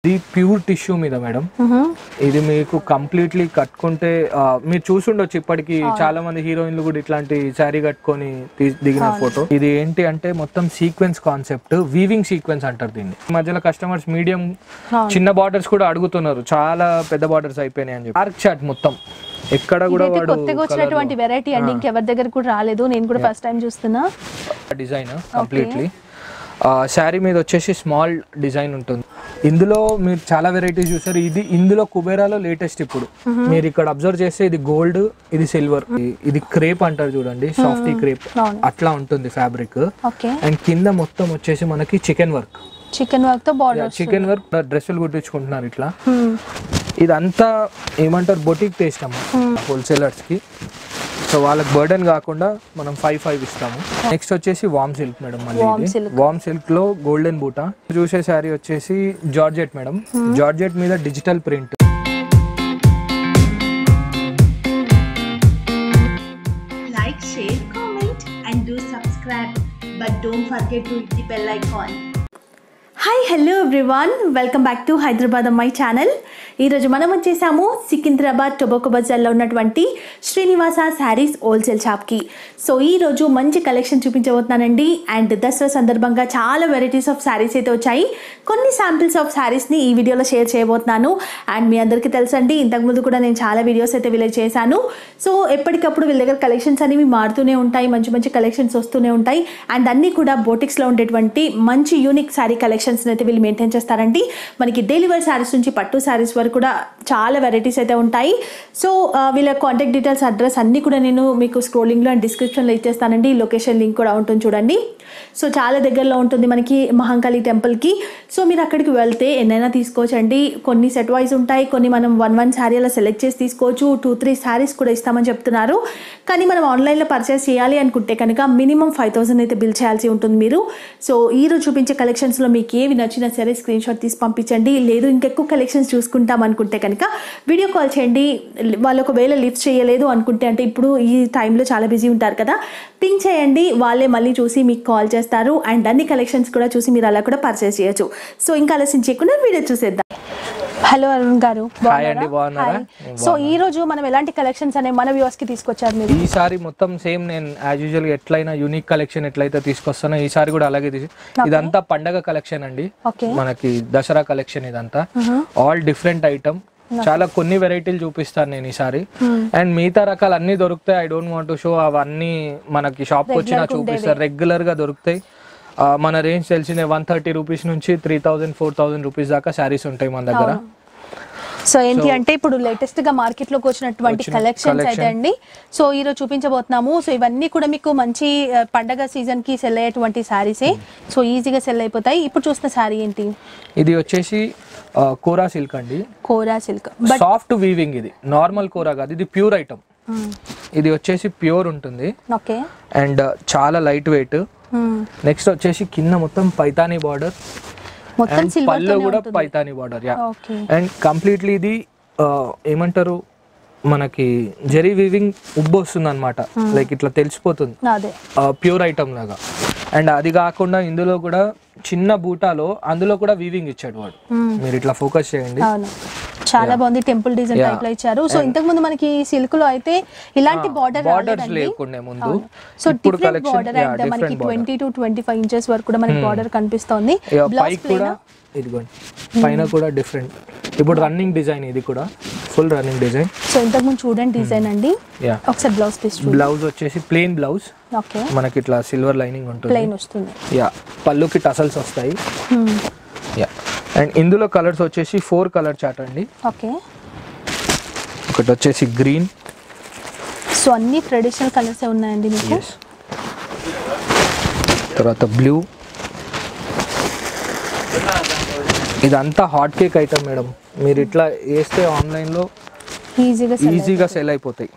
ఇది pure tissue మీద madam. ఇది మీకు కంప్లీట్లీ కట్టుకుంటే మీరు చూసుండొచ్చు ఇప్పటికి చాలా మంది హీరోయిన్లు కూడా ఇట్లాంటి శారీ కట్టుకొని దిగిన ఫోటో. ఇది ఏంటి అంటే మొత్తం సీక్వెన్స్ కాన్సెప్ట్, వీవింగ్ సీక్వెన్స్ అంటారు దీన్ని. మధ్యలో కస్టమర్స్ మీడియం చిన్న బార్డర్స్ కూడా అడుగుతున్నారు, చాలా పెద్ద బార్డర్స్ అయిపోయినాయి అని చెప్పి. డార్క్ చాట్ మొత్తం ఎక్కడ కూడా కొత్తగా వచ్చినటువంటి వెరైటీ అండి, ఇంకెవరి దగ్గర కూడా రాలేదు, నేను కూడా ఫస్ట్ టైం చూస్తున్నా. డిజైన్ కంప్లీట్లీ శారీ మీద వచ్చేసి స్మాల్ డిజైన్ ఉంటుంది. ఇందులో మీరు చాలా వెరైటీస్ చూసారు. ఇది ఇందులో కుబేరాలో లేటెస్ట్. ఇప్పుడు మీరు ఇక్కడ అబ్జర్వ్ చేస్తే ఇది గోల్డ్, ఇది సిల్వర్, ఇది క్రేప్ అంటారు చూడండి, సాఫ్టీ క్రేప్ అట్లా ఉంటుంది ఫ్యాబ్రిక్. అండ్ కింద మొత్తం వచ్చేసి మనకి చికెన్ వర్క్ తో బార్డర్, చికెన్ వర్క్ డ్రెస్సులు కుట్టించుకుంటున్నారు ఇట్లా. ఇదంతా ఏమంటారు బొటిక్ టేస్ట్ అమ్మ హోల్సేలర్స్ కి. సో వాళ్ళకి బర్డెన్ కాకుండా మనం 5 ఇస్తాము. నెక్స్ట్ వచ్చేసి వామ్ సిల్క్ మేడం. మళ్ళీ వామ్ సిల్క్ లో గోల్డెన్ బూటా చూసే శారీ వచ్చేసి జార్జెట్ మేడం. జార్జెట్ మీద digital print. Like, share, comment and do subscribe, but don't forget to hit the bell icon. Hi hello everyone, welcome back to Hyderabad అమ్మాయి ఛానల్. ఈరోజు మనం వచ్చేసాము సికింద్రాబాద్ టొబాకో బజార్లో ఉన్నటువంటి శ్రీనివాస శారీస్ హోల్సేల్ షాప్కి. సో ఈరోజు మంచి కలెక్షన్ చూపించబోతున్నానండి. అండ్ దసరా సందర్భంగా చాలా వెరైటీస్ ఆఫ్ శారీస్ అయితే వచ్చాయి. కొన్ని శాంపిల్స్ ఆఫ్ శారీస్ని ఈ వీడియోలో షేర్ చేయబోతున్నాను. అండ్ మీ అందరికీ తెలుసండి, ఇంతకుముందు కూడా నేను చాలా వీడియోస్ అయితే వీళ్ళకి చేశాను. సో ఎప్పటికప్పుడు వీళ్ళ దగ్గర కలెక్షన్స్ అనేవి మారుతూనే ఉంటాయి, మంచి మంచి కలెక్షన్స్ వస్తూనే ఉంటాయి. అండ్ అన్నీ కూడా బోటిక్స్లో ఉండేటువంటి మంచి యూనిక్ శారీ కలెక్షన్స్ అయితే వీళ్ళు మెయింటైన్ చేస్తారండి. మనకి డైలీ వేర్ శారీస్ నుంచి పట్టు శారీస్ వరకు కూడా చాలా వెరైటీస్ అయితే ఉంటాయి. సో వీళ్ళ కాంటాక్ట్ డీటెయిల్స్, అడ్రస్ అన్నీ కూడా నేను మీకు స్క్రోలింగ్లో అండ్ డిస్క్రిప్షన్లో ఇచ్చేస్తానండి. లొకేషన్ లింక్ కూడా ఉంటుంది చూడండి. సో చాలా దగ్గరలో ఉంటుంది మనకి మహంకాళి టెంపుల్కి. సో మీరు అక్కడికి వెళ్తే ఎన్నైనా తీసుకోవచ్చండి. కొన్ని సెట్ వైజ్ ఉంటాయి, కొన్ని మనం 1 శారీ అలా సెలెక్ట్ చేసి తీసుకోవచ్చు. 2-3 శారీస్ కూడా ఇస్తామని చెప్తున్నారు. కానీ మనం ఆన్లైన్లో పర్చేస్ చేయాలి అనుకుంటే కనుక మినిమం 5,000 అయితే బిల్ చేయాల్సి ఉంటుంది మీరు. సో ఈరోజు చూపించే కలెక్షన్స్లో మీకు ఏవి నచ్చినా సరే స్క్రీన్ షాట్ తీసి పంపించండి. లేదు ఇంకెక్కువ కలెక్షన్స్ చూసుకుంటాం అనుకుంటే కనుక వీడియో కాల్ చేయండి. వాళ్ళు ఒకవేళ లిఫ్ట్ చేయలేదు అనుకుంటే, అంటే ఇప్పుడు ఈ టైంలో చాలా బిజీ ఉంటారు కదా, పింక్ చేయండి, వాళ్ళే మళ్ళీ చూసి మీకు కాల్ చేస్తారు. అండ్ అన్ని కలెక్షన్స్ కూడా చూసి మీరు అలా కూడా పర్చేస్ చేయొచ్చు. సో ఇంకా ఆలస్యం చేయకుండా వీడియో చూసేద్దాం. హలో అరుణ్ గారు, సో ఈ రోజు మనం ఎలాంటి కలెక్షన్స్ అనే మన వ్యూవర్స్ కి తీసుకొచ్చారు మీరు? ఈసారి మొత్తం సేమ్ నేను యాజ్ యూజువల్ ఎట్లయినా యూనిక్ కలెక్షన్ ఎట్లయితే తీసుకొస్తానో ఈసారి కూడా అలాగే ఇదంతా పండగ కలెక్షన్ అండి, మనకి దసరా కలెక్షన్. ఇదంతా ఆల్ డిఫరెంట్ ఐటమ్, చాలా కొన్ని వెరైటీలు చూపిస్తాను నేను ఈసారి. అండ్ మిగతా రకాలు అన్ని దొరుకుతాయి. I don't want to show, అవన్నీ మనకి షాప్ కి వచ్చినా చూపిస్తారు, రెగ్యులర్ గా దొరుకుతాయి. మన రేంజ్ తెలిసిన 130 రూపీస్ నుంచి 3,000-4,000 రూపీస్ దాకా శారీస్ ఉంటాయి మన దగ్గర. సో ఏంటి అంటే ఇప్పుడు లేటెస్ట్ గా మార్కెట్ లోకి వచ్చినటువంటి కలెక్షన్స్ అయితే అండి, సో ఈరోజు చూపించబోతున్నాము. సో ఇవన్నీ కూడా మీకు మంచి పండగ సీజన్ కి సెల్ అయ్యేటువంటి శారీసే. సో ఈజీగా సెల్ అయిపోతాయి. ఇప్పుడు చూస్తున్న శారీ ఏంటి? ఇది వచ్చేసి కోరా సిల్క్ అండి. Kora silk soft weaving. ఇది నార్మల్ కోరా కాదు, ఇది ప్యూర్ ఐటమ్. ఇది వచ్చేసి ప్యూర్ ఉంటుంది అండ్ చాలా లైట్ వెయిట్. నెక్స్ట్ వచ్చేసి కింద మొత్తం పైతానీ బార్డర్, పళ్ళు కూడా పైతానీ బార్డర్. అండ్ కంప్లీట్లీ ఇది ఏమంటారు మనకి జరీ వీవింగ్ ఉబ్బు వస్తుంది అనమాట, లైక్ ఇట్లా తెలిసిపోతుంది ప్యూర్ ఐటమ్ లాగా. అండ్ అది కాకుండా ఇందులో కూడా చిన్న బూటాలో అందులో కూడా వీవింగ్ ఇచ్చాడు వాడు. మీరు ఇట్లా ఫోకస్ చేయండి, చాలా బాగుంది. టెంపుల్ డిజైన్ టైప్ లో ఇచ్చారు. సో ఇంతకు ముందు మనకి సిల్క్ లో అయితే ఇలాంటి బార్డర్స్ లేకుండా ముందు, సో డిఫరెంట్ బార్డర్ అంటే మనకి 20-25 ఇంచెస్ వరకు కూడా మనకి బార్డర్ కనిపిస్తోంది. బ్లౌజ్ కూడా ఇదిగోండి, పైన కూడా డిఫరెంట్. ఇప్పుడు రన్నింగ్ డిజైన్, ఇది కూడా ఫుల్ రన్నింగ్ డిజైన్. సో ఇంతకు ముందు చూడండి డిజైన్ అండి. ఒకసారి బ్లౌజ్ పీస్ చూడండి. బ్లౌజ్ వచ్చేసి ప్లెయిన్ బ్లౌజ్, మనకి ఇట్లా సిల్వర్ లైనింగ్ ఉంటుంది, ప్లెయిన్ వస్తుంది. పళ్ళుకి టసల్స్ వస్తాయి. అండ్ ఇందులో కలర్స్ వచ్చేసి 4 కలర్ చార్ట్ అండి. ఒకటి వచ్చేసి గ్రీన్. సో అన్ని ట్రెడిషనల్ కలర్స్ ఉన్నాయండి మీకు. తర్వాత బ్లూ. ఇదంతా హాట్ కేక్ ఐటమ్ మేడం, మీరు ఇట్లా వేస్తే ఆన్లైన్లో ఈజీగా సెల్ అయిపోతాయి.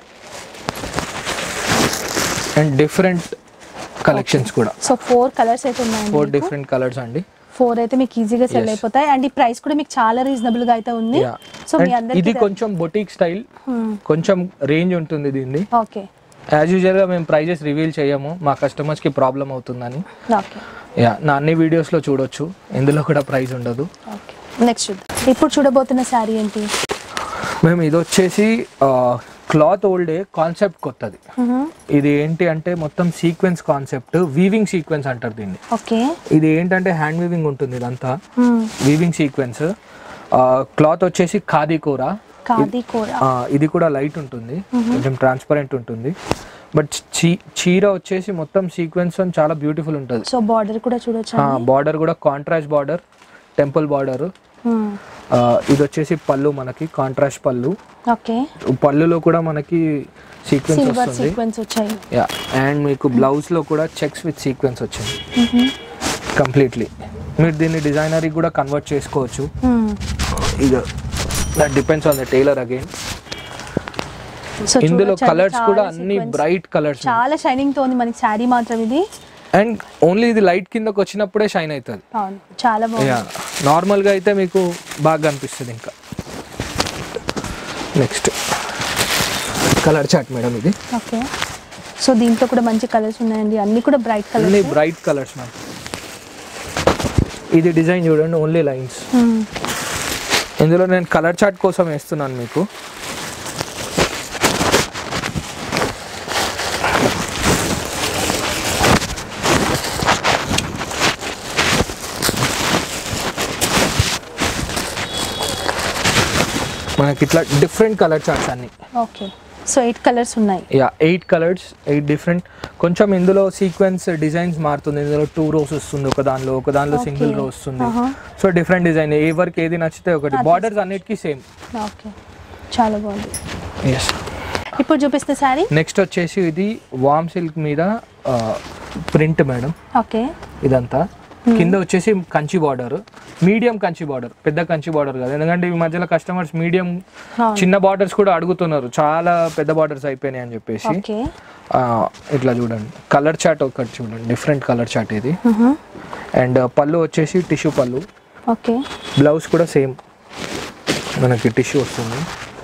అండ్ డిఫరెంట్ కలెక్షన్స్ కూడా. సో 4 కలర్స్ అయితే ఉన్నాయి. 4 డిఫరెంట్ కలర్స్ అండి. 4 అయితే మీకు ఈజీగా సెల్ అయిపోతాయి. అండ్ ఈ ప్రైస్ కూడా మీకు చాలా రీజనబుల్ గా అయితే ఉంది. సో మీ అందరికీ ఇది కొంచెం బొటిక్ స్టైల్, కొంచెం రేంజ్ ఉంటుంది దీన్ని. యాజ్ యూజువల్ గా మేము ప్రైజెస్ రివీల్ చేయము, మా కస్టమర్స్ కి ప్రాబ్లం అవుతుందని. నా అన్ని వీడియోస్ లో చూడొచ్చు, ఇందులో కూడా ప్రైస్ ఉండదు. నెక్స్ట్ ఇప్పుడు చూడబోతున్న శారీ ఏంటి? మేము ఇది వచ్చేసి క్లాత్ ఓల్డే, కాన్సెప్ట్ కొత్తది. ఇది ఏంటి అంటే మొత్తం సీక్వెన్స్ కాన్సెప్ట్, వీవింగ్ సీక్వెన్స్ అంటారు దీన్ని. ఓకే. ఇది ఏంటంటే హ్యాండ్ వీవింగ్ ఉంటుంది, ఇదంతా వీవింగ్ సీక్వెన్స్. క్లాత్ వచ్చేసి ఖాదీ కూర. ఇది కూడా లైట్ ఉంటుంది, కొంచెం ట్రాన్స్పరెంట్ ఉంటుంది. బట్ చీర వచ్చేసి మొత్తం సీక్వెన్స్ చాలా బ్యూటిఫుల్ ఉంటుంది. సో బార్డర్ కూడా చూడొచ్చు. బార్డర్ కూడా కాంట్రాస్ట్ బార్డర్, టెంపుల్ బార్డర్. ఇది వచ్చేసి పళ్ళు, మనకి కాంట్రాస్ట్ పళ్ళు. ఓకే. పళ్ళులో కూడా మనకి సీక్వెన్స్ వస్తుంది. యా, అండ్ మీకు బ్లౌజ్ లో కూడా చెక్స్ విత్ సీక్వెన్స్ వచ్చింది కంప్లీట్లీ. మీరు దీన్ని డిజైనరీ కూడా కన్వర్ట్ చేసుకోవచ్చు. ఇది that depends on the tailor again. ఇందులో కలర్స్ కూడా అన్ని బ్రైట్ కలర్స్, చాలా షైనింగ్ తో ఉంది మనకి శారీ మాత్రం ఇది. అండ్ ఓన్లీ ఇది లైట్ కిందకి వచ్చినప్పుడే షైన్ అవుతుంది. చాలా బాగుంది. నార్మల్ గా అయితే మీకు బాగా అనిపిస్తుంది. ఇంకా నెక్స్ట్ కలర్ చార్ట్ మేడం ఇది. ఓకే. సో దీంట్లో కూడా మంచి కలర్స్ ఉన్నాయండి, అన్ని కూడా బ్రైట్ కలర్స్. అన్ని బ్రైట్ కలర్స్ మ్యామ్. ఇది డిజైన్ చూడండి, ఓన్లీ లైన్స్. ఇందులో నేను కలర్ చార్ట్ కోసం వేస్తున్నాను మీకు. మనకి ఇట్లా డిఫరెంట్ కలర్ చార్ట్స్ అన్ని. ఓకే. సో 8 కలర్స్ ఉన్నాయి. Yeah, 8 colours, 8 different. కొంచెం ఇందులో సీక్వెన్స్ డిజైన్స్ మారుతుంది. ఇందులో 2 రోస్ వస్తుంది, ఒక దానిలో సింగిల్ రో వస్తుంది. సో డిఫరెంట్ డిజైన్, ఏ వర్క్ ఏది నచ్చితే ఒకటి. బార్డర్స్ అన్నిటికీ సేమ్. ఓకే, చాలా బాగుంది. ఎస్. ఇప్పుడు చూపిస్తే సారీ నెక్స్ట్ వచ్చేసి ఇది వామ్ సిల్క్ మీద ప్రింట్ మేడం. ఓకే. ఇదంతా కింద వచ్చేసి Kanchi border, medium Kanchi border, పెద్ద కంచి బార్డర్ కాదు. ఎందుకంటే ఈ మధ్యలో కస్టమర్స్ మీడియం చిన్న బార్డర్స్ కూడా అడుగుతున్నారు, చాలా పెద్ద బార్డర్స్ అయిపోయినాయి అని చెప్పేసి. ఇట్లా చూడండి, కలర్ చార్ట్ ఒకటి చూడండి, డిఫరెంట్ కలర్ చార్ట్ ఇది. అండ్ పళ్ళు వచ్చేసి టిష్యూ పళ్ళు. ఓకే. బ్లౌజ్ కూడా సేమ్ మనకి టిష్యూ వస్తుంది.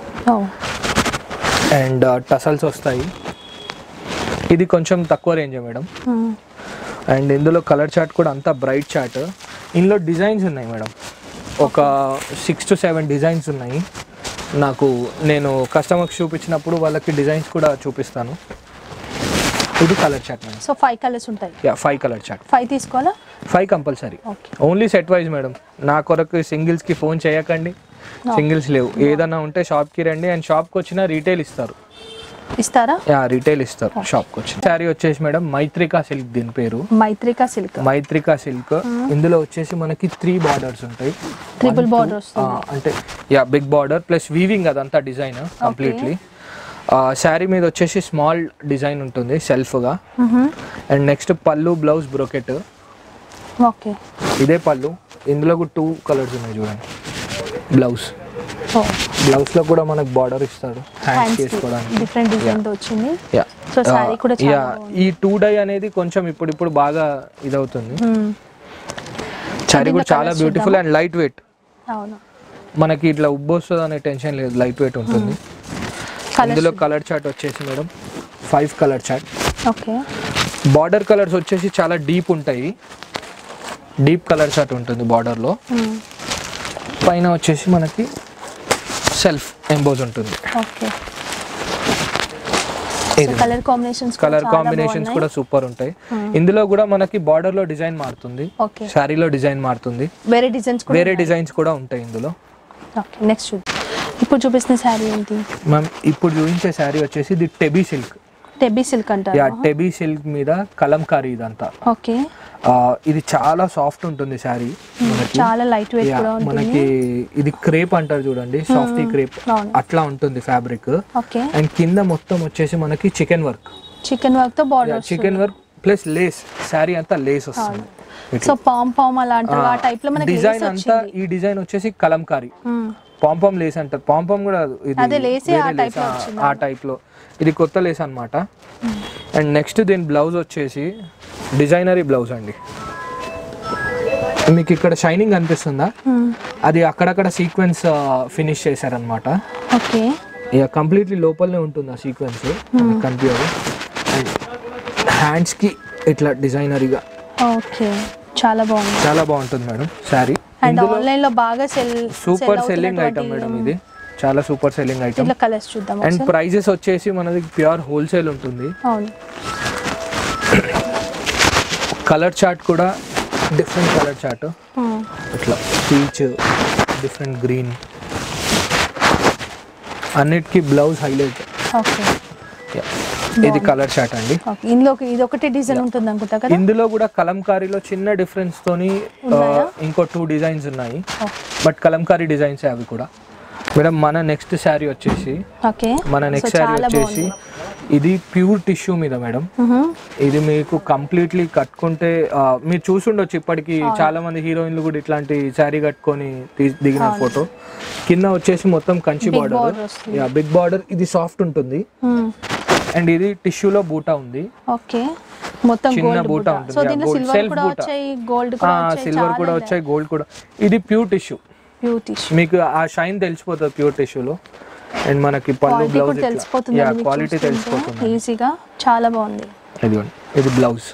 అండ్ టసల్స్ వస్తాయి. ఇది కొంచెం తక్కువ రేంజ్ మేడం. అండ్ ఇందులో కలర్ చార్ట్ కూడా అంతా బ్రైట్ చార్ట్. ఇందులో డిజైన్స్ ఉన్నాయి మేడం, ఒక 6 to 7 డిజైన్స్ ఉన్నాయి. నేను కస్టమర్కి చూపించినప్పుడు వాళ్ళకి డిజైన్స్ కూడా చూపిస్తాను. ఇది colour chart madam. So 5 colours ఉంటాయి. Yeah, 5 colour chart. 5 తీసుకోవాలా? 5 compulsory. Only set wise madam. నా కొరకు సింగిల్స్కి ఫోన్ చేయకండి, సింగిల్స్ లేవు. ఏదైనా ఉంటే షాప్కి రండి, అండ్ షాప్కి వచ్చినా రీటైల్ ఇస్తారా? యా, రీటైల్ ఇస్తారు షాప్కి వచ్చి. శారీ వచ్చేసి మేడం మైత్రికా సిల్క్, దీని పేరు మైత్రికా సిల్క్. ఇందులో వచ్చేసి మనకి 3 బార్డర్స్ ఉంటాయి. ట్రిపుల్ బార్డర్ అంటే yeah, big border plus weaving, అదంతా డిజైన్ కంప్లీట్లీ. శారీ మీద వచ్చేసి స్మాల్ డిజైన్ ఉంటుంది సెల్ఫ్ గా. అండ్ నెక్స్ట్ పళ్ళు, బ్లౌజ్ బ్రోకెట్. ఓకే. ఇదే పళ్ళు. ఇందులో 2 కలర్స్ ఉన్నాయి చూడండి. బ్లౌజ్ లో కూడా మనకు బార్డర్ ఇస్తాడు, హ్యాండ్స్ చేసుకోవడానికి. డిఫరెంట్ డిజైన్ తో వచ్చింది. యా. సో సారీ కూడా చాలా ఈ 2 డై అనేది కొంచెం ఇప్పుడు బాగా ఇదవుతుంది. సారీ కూడా చాలా బ్యూటిఫుల్ అండ్ లైట్ వెయిట్. అవును, మనకి ఇట్లా ఉబ్బొస్తుంది అనే టెన్షన్ లేదు, లైట్ వెయిట్ ఉంటుంది. ఇందులో కలర్ చార్ట్ వచ్చేసి madam 5 colour chart. Okay. Border colours వచ్చేసి చాలా డీప్ ఉంటాయి, డీప్ కలర్ చార్ట్ ఉంటుంది బార్డర్ లో. పైన వచ్చేసి మనకి సెల్ఫ్ ఎంబోజ్ ఉంటుంది. ఓకే. కలర్ కాంబినేషన్స్ కూడా సూపర్ ఉంటాయి. ఇందులో కూడా మనకి బార్డర్ లో డిజైన్ మారుతుంది, శారీలో డిజైన్ మారుతుంది, వేరే డిజైన్స్ కూడా ఉంటాయి ఇందులో. నెక్స్ట్ ఇప్పుడు చూపిస్తున్న శారీ ఏంటి మ్యామ్? ఇప్పుడు చూపించే శారీ వచ్చేసి ఇది టెబీ సిల్క్ అంటారు. యా, టెబీ సిల్క్ మీద కలంకారీ ఇదంతా. ఓకే. ఇది చాలా సాఫ్ట్ ఉంటుంది శారీ, చాలా లైట్ వెయిట్ కూడా ఉంటుంది. మనకి ఇది క్రేప్ అంటారు చూడండి, సాఫ్టీ క్రేప్ అట్లా ఉంటుంది ఫ్యాబ్రిక్. అండ్ కింద మొత్తం వచ్చేసి మనకి చికెన్ వర్క్ తో border, chikan work plus lace. Sari అంతా లేస్ వస్తుంది. సో పామ్ అలాంటి ఆ టైప్ లో మనకి డిజైన్ అంతా. ఈ డిజైన్ వచ్చేసి కలంకారీ, పాంపామ్ లేస్ అంటారు. పాంపామ్ కూడా ఆ టైప్ లో, ఇది కొత్త లేస్ అన్నమాట. అండ్ నెక్స్ట్ దీని బ్లౌజ్ వచ్చేసి డిజైనరీ బ్లౌజ్ అండి. మీకు ఇక్కడ షైనింగ్ అనిపిస్తుందా? అది అక్కడక్కడ సీక్వెన్స్ ఫినిష్ చేశారనమాట. ఓకే. ఇక కంప్లీట్లీ లోపలనే ఉంటుంది ఆ సీక్వెన్స్, కనిపించదు. అండ్ హ్యాండ్స్ కి ఇట్లా డిజైనరీగా. ఓకే, చాలా బాగుంటుంది మేడం శారీ. అండ్ ఆన్లైన్ లో బాగా సూపర్ సెల్లింగ్ ఐటమ్ మేడం, ఇది చాలా సూపర్ సెల్లింగ్ ఐటమ్. ఇట్లా కలర్స్ చూద్దాం. అండ్ ప్రైజెస్ వచ్చేసి మనది ప్యూర్ హోల్సేల్ ఉంటుంది. అవును. కలర్ చార్ట్ కూడా డిఫరెంట్ కలర్ చార్ట్, ఇట్లా పీచ్, డిఫరెంట్ గ్రీన్, అన్నిటికీ బ్లౌజ్ హైలైట్. ఓకే, ఇది కలర్ చార్ట్ అండి. ఇందులో ఇది ఒకటే డిజైన్ ఉంటుంది అనుకుంటా కదా. ఇందులో కూడా కలంకారీలో చిన్న డిఫరెన్స్ తోని ఇంకో 2 డిజైన్స్ ఉన్నాయి, బట్ కలంకారీ డిజైన్స్ అవి కూడా. మేడం మన నెక్స్ట్ శారీ వచ్చేసి ఇది ప్యూర్ టిష్యూ మీద మేడం. ఇది మీకు కంప్లీట్లీ కట్టుకుంటే మీరు చూసుండొచ్చు ఇప్పటికి చాలా మంది హీరోయిన్లు కూడా ఇట్లాంటి శారీ కట్టుకొని దిగిన ఫోటో. కింద వచ్చేసి మొత్తం కంచి బార్డర్, బిగ్ బార్డర్. ఇది సాఫ్ట్ ఉంటుంది అండ్ ఇది టిష్యూలో బూటా ఉంది. ఓకే, మొత్తం చిన్న బూటా ఉంటుంది, సెల్ఫ్ బూటా, సిల్వర్ కూడా వచ్చాయి, గోల్డ్ కూడా. ఇది ప్యూర్ టిష్యూ, మీకు ఆ షైన్ తెలిసిపోతుంది ప్యూర్ టిష్యూలో. అండ్ మనకి పళ్ళు బ్లౌజ్ క్వాలిటీ తెలిసిపోతుంది ఈజీగా. చాలా బాగుంది. ఇది బ్లౌజ్,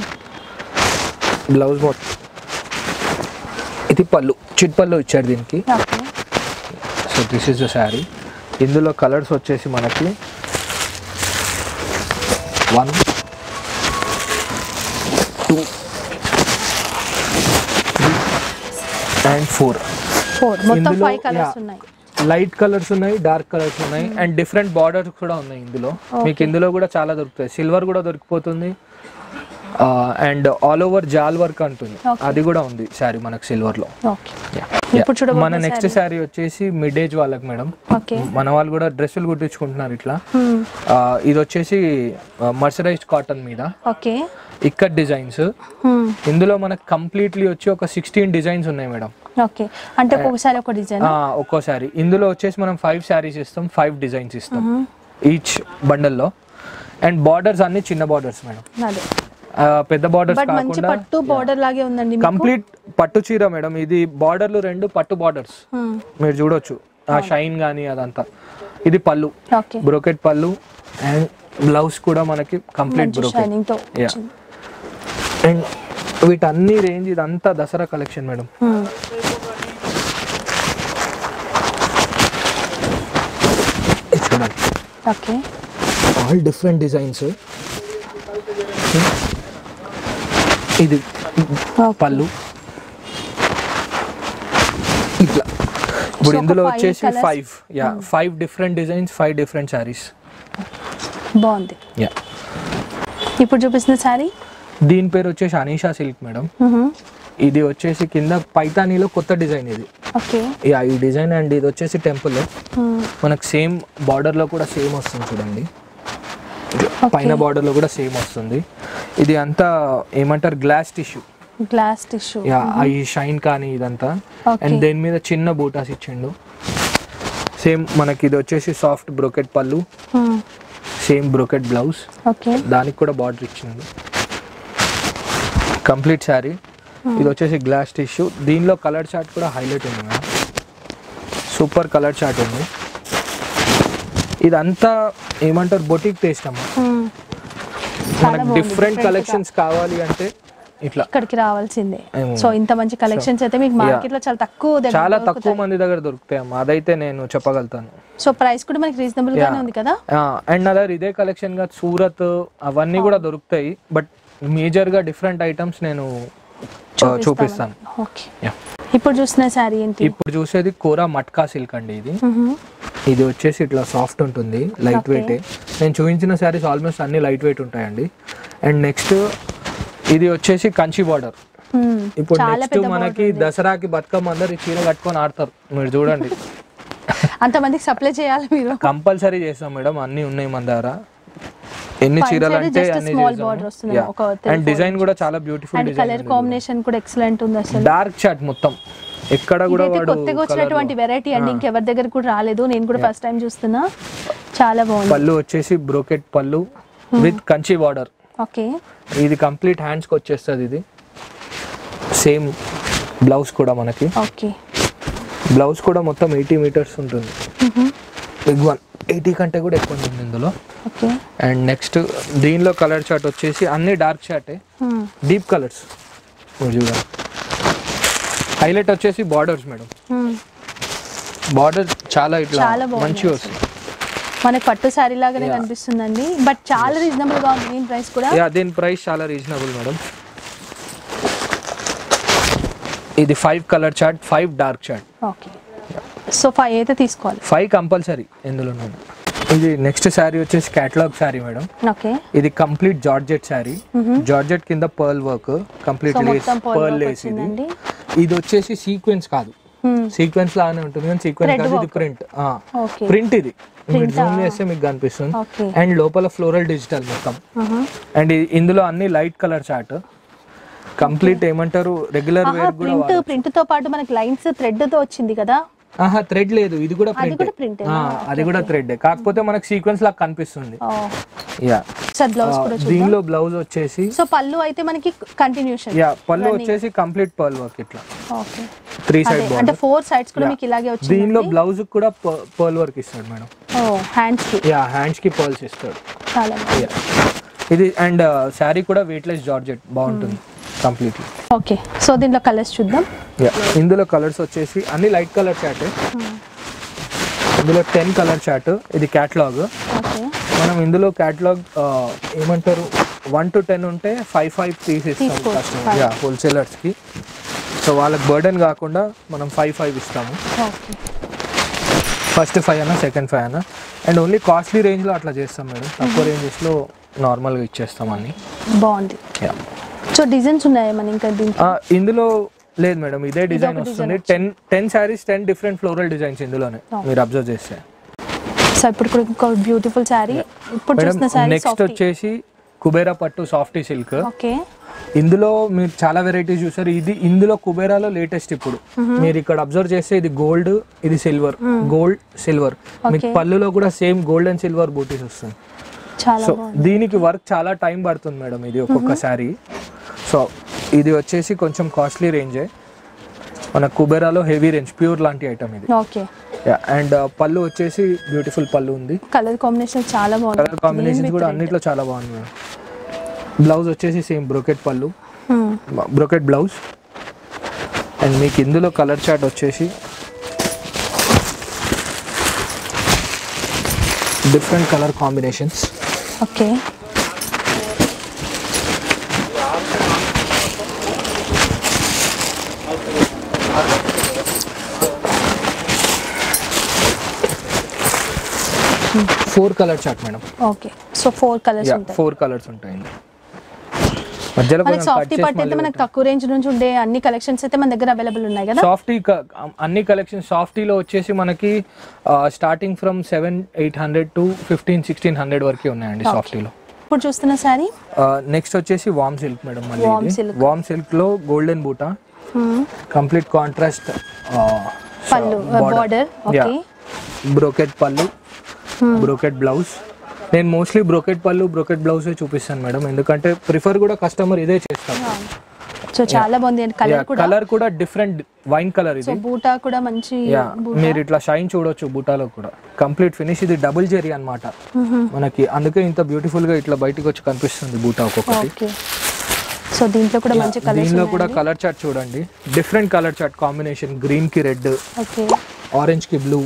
బ్లౌజ్ మొత్తం. ఇది పళ్ళు, చిట్ పళ్ళు ఇచ్చారు దీనికి. So this is the sari. ఇందులో కలర్స్ వచ్చేసి మనకి 1, 2, 3 and 4. మొత్తం 5 కలర్స్ ఉన్నాయి. లైట్ కలర్స్ ఉన్నాయి, డార్క్ కలర్స్ ఉన్నాయి, అండ్ డిఫరెంట్ బార్డర్స్ కూడా ఉన్నాయి ఇందులో. మీకు ఇందులో కూడా చాలా దొరుకుతాయి. సిల్వర్ కూడా దొరికిపోతుంది, అండ్ ఆల్ ఓవర్ జాల్ వర్క్ అంటుంది, అది కూడా ఉంది శారీ మనకు సిల్వర్ లో. మన నెక్స్ట్ శారీ వచ్చేసి మిడ్ ఏజ్ వాళ్ళకి మేడం. మన వాళ్ళు కూడా డ్రెస్సులు కుట్టించుకుంటున్నారు ఇట్లా. ఇది వచ్చేసి మర్సరైజ్డ్ కాటన్ మీద ఇక్కడ డిజైన్స్. ఇందులో మనకు కంప్లీట్లీ వచ్చి ఒక 16 డిజైన్స్ ఉన్నాయి మేడం. అంటే ఒక్కోసారి ఇందులో వచ్చేసి మనం 5 శారీస్ ఇస్తాం, 5 డిజైన్స్ ఇస్తాం ఈచ్ బండల్లో. అండ్ బార్డర్స్ అన్ని చిన్న బార్డర్స్ మేడం, పెద్ద బార్డర్స్ కాకుండా పట్టు బార్డర్ లాగే ఉందండి. కంప్లీట్ పట్టు చీర మేడం. ఇది బార్డర్లు 2 పట్టు బార్డర్స్ మీరు చూడొచ్చు, ఆ షైన్ గానీ అదంతా. ఇది పళ్ళు, బ్రోకెట్ పళ్ళు, అండ్ బ్లౌజ్ కూడా మనకి కంప్లీట్ బ్రోకెట్. అండ్ వీటన్ని రేంజ్ ఇదంతా Dasara collection madam. All different designs. ఇది పళ్ళు ఇట్లా. ఇప్పుడు ఇందులో వచ్చేసి 5 డిఫరెంట్ డిజైన్స్, 5 డిఫరెంట్ సారీస్. బాగుంది. ఇప్పుడు చూపిస్తున్న సారీ దీని పేరు వచ్చేసి అనీషా సిల్క్ మేడం. ఇది వచ్చేసి కింద పైతానీలో కొత్త డిజైన్ ఇది. ఈ డిజైన్. అండ్ ఇది వచ్చేసి టెంపుల్ మనకు సేమ్ బార్డర్ లో కూడా సేమ్ వస్తుంది చూడండి, పైన బార్డర్ లో కూడా సేమ్ వస్తుంది. ఇది అంతా ఏమంటారు గ్లాస్ టిష్యూ, ఈ షైన్ కానీ ఇదంతా. అండ్ దేని మీద చిన్న బూటాస్ ఇచ్చిండు. సేమ్ మనకి ఇది వచ్చేసి సాఫ్ట్ బ్రోకెట్ పళ్ళు, సేమ్ బ్రోకెట్ బ్లౌజ్, దానికి కూడా బార్డర్ ఇచ్చిండు. కంప్లీట్ శారీ. ఇది వచ్చేసి గ్లాస్ టిష్యూ. దీనిలో కలర్ చార్ట్ కూడా హైలైట్ ఉంది మేడం, సూపర్ కలర్ చార్ట్ ఉంది. ఇదంతా ఏమంటారు బొటిక్ టేస్ట్ అమ్మా. మనకు డిఫరెంట్ కలెక్షన్స్ కావాలి అంటే ఇట్లా ఇక్కడికి రావాల్సిందే. సో ఇంత మంచి కలెక్షన్స్ అయితే మీకు మార్కెట్ లో చాలా తక్కువ మంది దగ్గర దొరుకుతాయి అమ్మా, అదైతే నేను చెప్పగలుగుతాను. సో ప్రైస్ కూడా మనకి రీజనబుల్ గానే ఉంది కదా. అండ్ అదే ఇదే కలెక్షన్ గా సూరత్ అవన్నీ కూడా దొరుకుతాయి, బట్ మేజర్ గా డిఫరెంట్ ఐటమ్స్ నేను చూపిస్తాను. ఇప్పుడు చూసిన శారీ ఏంటి? ఇప్పుడు చూసేది కోరా మట్కా సిల్క్ అండి. ఇది వచ్చేసి ఇట్లా సాఫ్ట్ ఉంటుంది, లైట్ వెయిట్. నేను చూపించిన శారీస్ ఆల్మోస్ట్ అన్ని లైట్ వెయిట్ ఉంటాయండి. అండ్ నెక్స్ట్ ఇది వచ్చేసి కంచి బార్డర్. ఇప్పుడు నెక్స్ట్ మనకి దసరాకి బతుకమ్మ అందరు ఈ చీర కట్టుకొని ఆడతారు, మీరు చూడండి. అంతమందికి సప్లై చేయాలి మీరు? కంపల్సరీ చేస్తాం మేడం, అన్ని ఉన్నాయి మన దగ్గర. ఎన్ని చీరలు అంటే అన్ని చేస్తాం. అండ్ డిజైన్ కూడా చాలా బ్యూటిఫుల్ డిజైన్, కలర్ కాంబినేషన్ కూడా ఎక్సలెంట్ ఉంది అసలు. డార్క్ చాట్ మొత్తం ఎక్కడ కూడా కొత్తగా వచ్చినటువంటి వెరైటీ అండి, ఇంకెవరి దగ్గర కూడా రాలేదు. నేను కూడా ఫస్ట్ టైం చూస్తున్నా, చాలా బాగుంది. పళ్ళు వచ్చేసి బ్రోకెట్ పళ్ళు విత్ కంచి బార్డర్. ఇది కంప్లీట్ హ్యాండ్స్ కి వచ్చేస్తుంది. ఇది సేమ్ బ్లౌజ్ కూడా మనకి. బ్లౌజ్ కూడా మొత్తం 80 మీటర్స్ ఉంటుంది, బిగ్ వన్. 80 కంటే కూడా ఎక్కువ ఉంటుంది ఇందులో. అండ్ నెక్స్ట్ దీనిలో కలర్ చార్ట్ వచ్చేసి అన్ని డార్క్ చార్టే, డీప్ కలర్స్ చూడండి. హైలైట్ వచ్చేసి బార్డర్స్ మేడం. బార్డర్ చాలా ఇట్లా మంచిగా వస్తుంది. మనకి పట్టు శారీ లాగానే కనిపిస్తుందండి, బట్ చాలా రీజనబుల్ గా ఉంది. దీని ప్రైస్ కూడా దీని ప్రైస్ చాలా రీజనబుల్ మేడం. ఇది 5 colour chart, 5 dark chart. Okay, so 5 అయితే తీసుకోవాలి. 5 కంపల్సరీ ఇందులో. ఇది నెక్స్ట్ శారీ వచ్చేసి కేటలాగ్ శారీ మేడం. ఓకే, ఇది కంప్లీట్ జార్జెట్ శారీ. జార్జెట్ కింద pearl work, complete lace, pearl lace. ఇది వచ్చేసి సీక్వెన్స్ కాదు, సీక్వెన్స్ లానే ఉంటుంది కానీ సీక్వెన్స్ కాదు, ఇది ప్రింట్. ప్రింట్ ఇది జూమ్ చేస్తే మీకు కనిపిస్తుంది. అండ్ లోపల ఫ్లోరల్ డిజిటల్ మొత్తం. అండ్ ఇందులో అన్ని లైట్ కలర్ చార్ట్. కంప్లీట్ ఏమంటారు రెగ్యులర్ వేర్ కూడా. ప్రింట్ తో పాటు మనకి లైన్స్ థ్రెడ్ తో వచ్చింది కదా. థ్రెడ్ లేదు, ఇది కూడా ప్రింట్. అది కూడా థ్రెడ్, కాకపోతే మనకి సీక్వెన్స్ లాగా కనిపిస్తుంది. దీనిలో బ్లౌజ్ వచ్చేసి, సో పళ్ళు అయితే మనకి కంటిన్యూషన్. పళ్ళు వచ్చేసి కంప్లీట్ పర్ల్ వర్క్ ఇట్లా. 3 సైడ్ బార్డర్, అంటే 4 సైడ్స్ కూడా మీకు ఇలాగే వచ్చింది. దీనిలో బ్లౌజ్ కూడా పర్ల్ వర్క్ ఇస్తాడు మేడం. హ్యాండ్స్ కి హ్యాండ్స్ కి పర్ల్స్ ఇస్తాడు. చాలా ఇది అండ్ శారీ కూడా వెయిట్లెస్ జార్జెట్, బాగుంటుంది కంప్లీట్లీ. ఓకే, సో దీంట్లో కలర్స్ చూద్దాం. ఇందులో కలర్స్ వచ్చేసి అన్ని లైట్ కలర్ చార్ట్. ఇందులో 10 కలర్ చార్ట్. ఇది క్యాటలాగ్. మనం ఇందులో క్యాటలాగ్ ఏమంటారు 1 to 10 ఉంటే 5 పీస్ ఇస్తాం కస్టమర్, హోల్సేలర్స్ కి. సో వాళ్ళకి బర్డెన్ కాకుండా మనం 5 ఇస్తాము. ఫస్ట్ 5 అన్నా, సెకండ్ 5 అన్నా. అండ్ ఓన్లీ కాస్ట్లీ రేంజ్ లో అట్లా చేస్తాం మేడం. తక్కువ రేంజెస్ లో నార్మల్ గా ఇచ్చేస్తాం అన్ని. బాగుంది. సో డిజైన్స్ ఉన్నాయి మన ఇంకా ఇందులో లేదు మేడం, ఇదే డిజైన్ వస్తుంది. 10 సారీస్ 10 డిఫరెంట్ ఫ్లోరల్ డిజైన్స్ ఇందులోనే మీరు అబ్జర్వ్ చేస్తే. సో ఇప్పుడు కూడా బ్యూటిఫుల్ సారీ. ఇప్పుడు చూస్తున్న సారీ నెక్స్ట్ వచ్చేసి కుబేరా పట్టు సాఫ్టీ సిల్క్. ఓకే, ఇందులో మీరు చాలా వెరైటీస్ చూసారు. ఇది ఇందులో కుబేరాలో లేటెస్ట్. ఇప్పుడు మీరు ఇక్కడ అబ్జర్వ్ చేస్తే ఇది గోల్డ్, ఇది సిల్వర్, గోల్డ్ సిల్వర్. మీకు పళ్ళులో కూడా సేమ్ గోల్డ్ అండ్ సిల్వర్ బూటీస్ వస్తుంది. సో దీనికి వర్క్ చాలా టైం పడుతుంది మేడం, ఇది ఒక్కొక్క శారీ. సో ఇది వచ్చేసి కొంచెం కాస్ట్లీ రేంజే. మన కుబేరాలో హెవీ రేంజ్, ప్యూర్ లాంటి ఐటమ్ ఇది. ఓకే, అండ్ పళ్ళు వచ్చేసి బ్యూటిఫుల్ పళ్ళు ఉంది. కలర్ కాంబినేషన్ చాలా బాగుంది. కలర్ కాంబినేషన్ కూడా అన్నిట్లో చాలా బాగుంది మేడం. బ్లౌజ్ వచ్చేసి సేమ్ బ్రోకెట్ పళ్ళు, బ్రోకెట్ బ్లౌజ్. అండ్ మీకు ఇందులో కలర్ చార్ట్ వచ్చేసి different colour combinations. Okay, four colour chart madam. Okay, so 4 colours ఉంటాయి. 4 కలర్స్ ఉంటాయి. మధ్యలో మనకి సాఫ్టీ పట్టు అయితే మనకి తక్కువ రేంజ్ నుంచి ఉండే అన్ని కలెక్షన్స్ అయితే మన దగ్గర అవైలబుల్ ఉన్నాయి కదా. సాఫ్టీ అన్ని కలెక్షన్స్ సాఫ్టీలో వచ్చేసి మనకి స్టార్టింగ్ ఫ్రమ్ 700-800 to 1500-1600 వరకు ఉన్నాయండి సాఫ్టీలో. ఇప్పుడు చూస్తున్న సారీ నెక్స్ట్ వచ్చేసి వామ్ సిల్క్ మేడం. మళ్ళీ వామ్ సిల్క్ లో గోల్డెన్ బూటా, కంప్లీట్ కాంట్రాస్ట్ పళ్ళు, బార్డర్. ఓకే, బ్రోకెట్ పళ్ళు, బ్రోకెట్ బ్లౌజ్. నేను మోస్ట్లీ బ్రోకెట్ పళ్ళు, బ్రోకెట్ బ్లౌజ్ చూపిస్తాను మేడం, ఎందుకంటే ప్రిఫర్ కూడా కస్టమర్ ఇదే చేస్తారు. సో చాలా బాగుంది. కలర్ కూడా డిఫరెంట్ వైన్ కలర్. ఇది బూటా కూడా మంచి, మీరు ఇట్లా షైన్ చూడొచ్చు బూటాలో కూడా. Complete finish. ఇది డబుల్ జెరీ అన్నమాట మనకి, అందుకే ఇంత బ్యూటిఫుల్ గా ఇట్లా బయటకు వచ్చి కనిపిస్తుంది బూటా ఒక్కొక్కటి. సో దీంట్లో కూడా మంచి కలర్. దీనిలో కూడా కలర్ చార్ట్ చూడండి, different colour chart combination. Green కి రెడ్, ఆరెంజ్ కి బ్లూ,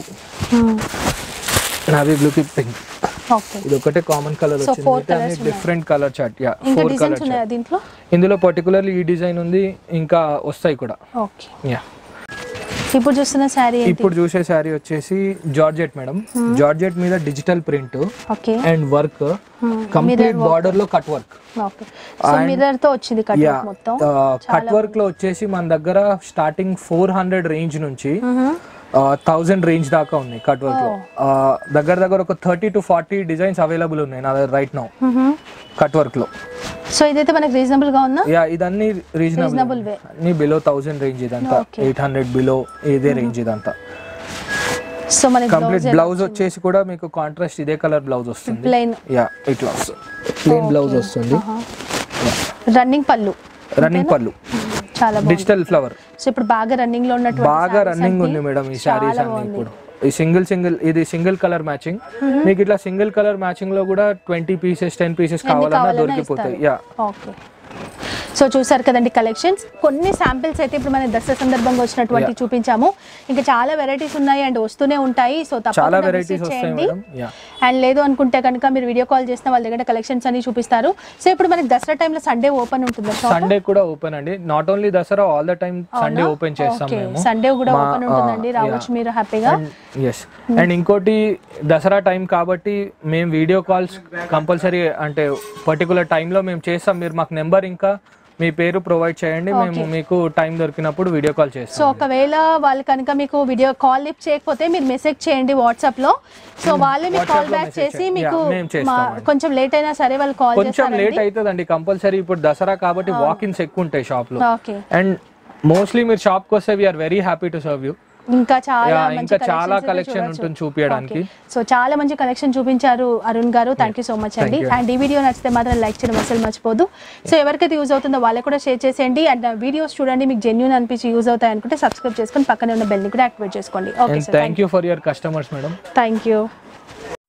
నావీ బ్లూ కి పింక్. ఇది ఒకటే కామన్ కలర్ వచ్చింది, different colour chart. 4 colour chart. ఇందులో పర్టికులర్లీ ఈ డిజైన్ ఉంది, ఇంకా వస్తాయి కూడా. ఇప్పుడు చూస్తున్న శారీ, ఇప్పుడు చూసే శారీ వచ్చేసి జార్జెట్ మేడం. జార్జెట్ మీద digital print and work, complete border లో కట్ వర్క్. మిర్రర్ తో వచ్చింది కట్ వర్క్ మొత్తం. కట్ వర్క్ లో వచ్చేసి మన దగ్గర స్టార్టింగ్ 400 రేంజ్ నుంచి 1000 రేంజ్ దాకా ఉంది కట్ వర్క్ లో. దగ్గర ఒక 30 to 40 డిజైన్స్ అవైలబుల్ ఉన్నాయి నా దగ్గర రైట్ నౌ కట్ వర్క్ లో. సో ఇదైతే మనకి రీజనబుల్ గా ఉందా? ఇదన్నీ రీజనబుల్, అన్ని బిలో 1000 రేంజ్. ఇదంతా 800 బిలో ఇదే రేంజ్ ఇదంతా. సో మనకి కంప్లీట్ బ్లౌజ్ వచ్చేసి కూడా మీకు కాంట్రాస్ట్ ఇదే కలర్ బ్లౌజ్ వస్తుంది. ప్లెయిన్, ఇట్లా వస్తుంది, ప్లెయిన్ బ్లౌజ్ వస్తుంది. రన్నింగ్ పళ్ళు, చాలా బాగుంది. Digital flower. సో ఇప్పుడు బాగా రన్నింగ్ లో ఉన్నట్టు బాగా రన్నింగ్ ఉంది మేడం ఈ సారీస్ అన్ని. ఇప్పుడు ఈ ఇది సింగిల్ కలర్ మ్యాచింగ్. మీకు ఇట్లా సింగిల్ కలర్ మ్యాచింగ్ లో కూడా 20 pieces 10 pieces కావాలన్నా దొరికిపోతాయి. ఓకే, సో చూసారు కదండి కలెక్షన్స్, కొన్ని శాంపిల్స్ అయితే ఇప్పుడు మన దసరా సందర్భంగా వచ్చినటువంటి చూపించాము. ఇంకా చాలా వెరైటీస్ ఉన్నాయి అండ్ వస్తూనే ఉంటాయి. సో తప్పకుండా విజిట్ చేయండి. అండ్ లేదు అనుకుంటే కనుక మీరు వీడియో కాల్ చేసిన వాళ్ళ దగ్గర కలెక్షన్స్ అన్ని చూపిస్తారు. సో ఇప్పుడు మనకి దసరా టైంలో సండే ఓపెన్ ఉంటుంది. సండే కూడా ఓపెన్ అండి, not only Dasara, all the time Sunday open చేస్తాం మేము. సండే కూడా ఓపెన్ ఉంటుందండి, రావచ్చు మీరు హ్యాపీగా. అండ్ ఇంకోటి దసరా టైం కాబట్టి మేము వీడియో కాల్స్ కంపల్సరీ అంటే పర్టికులర్ టైంలో మేము చేస్తాం. మీరు మాకు నెంబర్ ఇంకా మీ పేరు ప్రొవైడ్ చేయండి, మేము మీకు టైం దొరికినప్పుడు వీడియో కాల్ చేస్తాం. సో ఒకవేళ వాళ్ళు కనుక మీకు వీడియో కాల్ లిఫ్ట్ చేయకపోతే మీరు మెసేజ్ చేయండి వాట్సాప్ లో. సో వాళ్ళే మీకు కాల్ బ్యాక్ చేసి మీకు కొంచెం లేట్ అయినా సరే వాళ్ళు కాల్ చేస్తారు. కొంచెం లేట్ అవుతుందండి కంపల్సరీ, ఇప్పుడు దసరా కాబట్టి వాకిన్స్ ఎక్కువ ఉంటాయి షాప్ లో. అండ్ మోస్ట్లీ మీరు షాప్ కి వస్తే we are very happy to serve you. ఇంకా చాలా కలెక్షన్ ఉంటుంది చూపించడానికి. సో చాలా మంచి కలెక్షన్ చూపించారు Arun garu, thank you so much అండి. అండ్ ఈ వీడియో నచ్చితే మాత్రం లైక్ చేయడం అసలు మర్చిపోదు. సో ఎవరికైతే యూజ్ అవుతుందో వాళ్ళకి కూడా షేర్ చేసేయండి. అండ్ వీడియోస్ చూడండి, మీకు జెన్యూన్ అనిపించి యూజ్ అవుతాయి అనుకుంటే సబ్స్క్రైబ్ చేసుకొని పక్కనే ఉన్న బెల్ ని కూడా యాక్టివేట్ చేసుకోండి. Okay sir, thank you for your customers madam. Thank you.